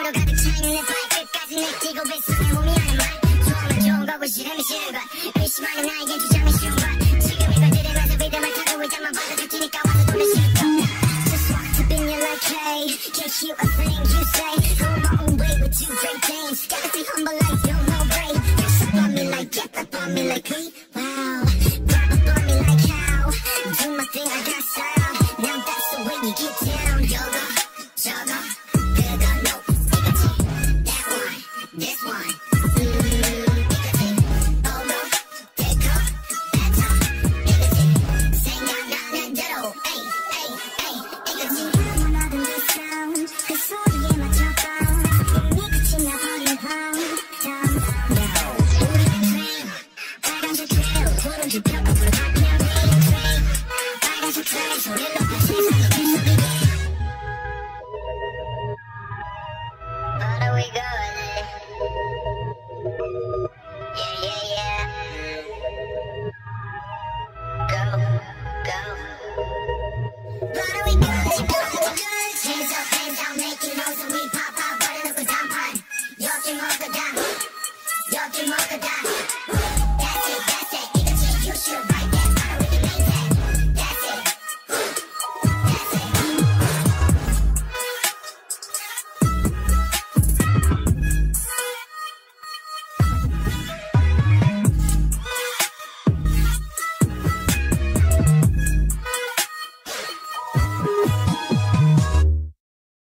힘으로 가득 차있는 내 발끝까지 느끼고 있으면 몸이 하는 말 좋으면 좋은 거고 싫으면 싫은 것 의심하는 나에겐 주장이 쉬운 것 지금 이걸 들으면서 믿음을 타고 있다만 받아들이니까 와서 돈을 싫어 Just want to be in your like hey can't hear a thing you say go my own way with two great things gotta stay humble like don't know Ray Press up on me like get up on me like we wow grab up on me like how do my thing I got style now that's the way you get down yoga 저거 그거 no 이거지 that one this one 이거지 oh no pick up that time 이거지 생각나는 대로 에이 에이 에이 이거지 원하던 그 sound 그 소리에 맞춰봐 몸이 그치 나버린 밤 down down 우리의 dream 빨간색 trail 푸른빛 벽